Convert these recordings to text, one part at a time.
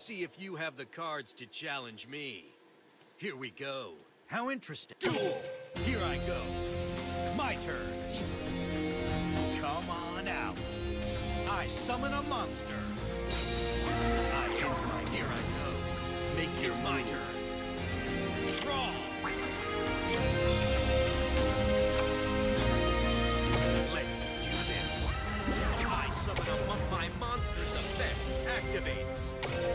see if you have the cards to challenge me. Here we go. How interesting. Duel! Here I go. My turn. Come on out. I summon a monster. I end my Here I go. Make your my turn. Draw! Let's do this. I summon my monster's effect activates.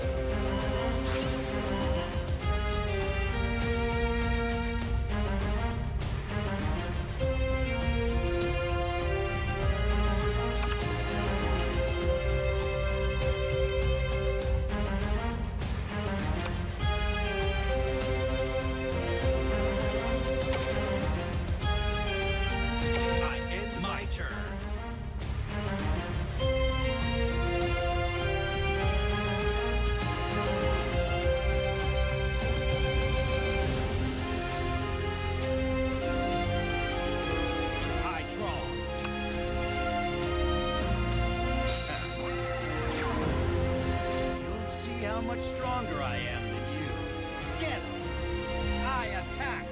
How much stronger I am than you. Get him! I attack!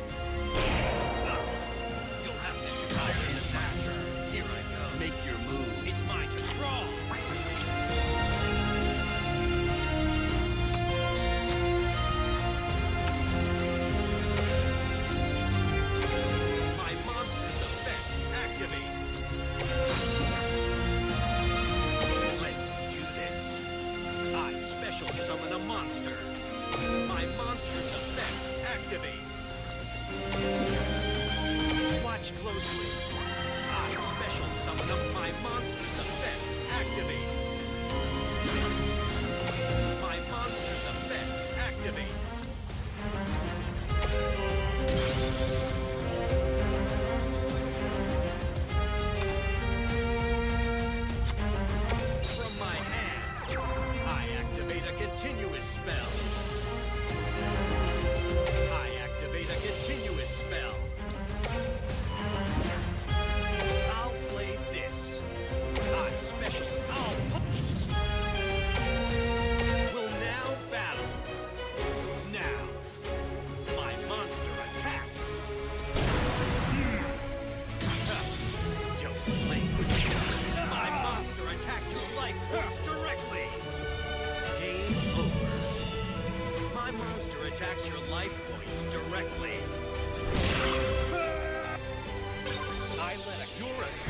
You'll have to retire in the turn. Here I go. Make your move. It's my turn. Draw! My monster's effect activates. Let's do this. I special summon a monster. My monster's effect activates. Watch closely. I special summon up my monster's effect activates. My monster's effect activates. From my hand, I activate a continuous spell. I activate a continuous spell. I'll play this. I special. Will now battle. Now, my monster attacks. Don't play with me. My monster attacks your life points directly. Game over. My monster attacks your life points directly. I let a... You're a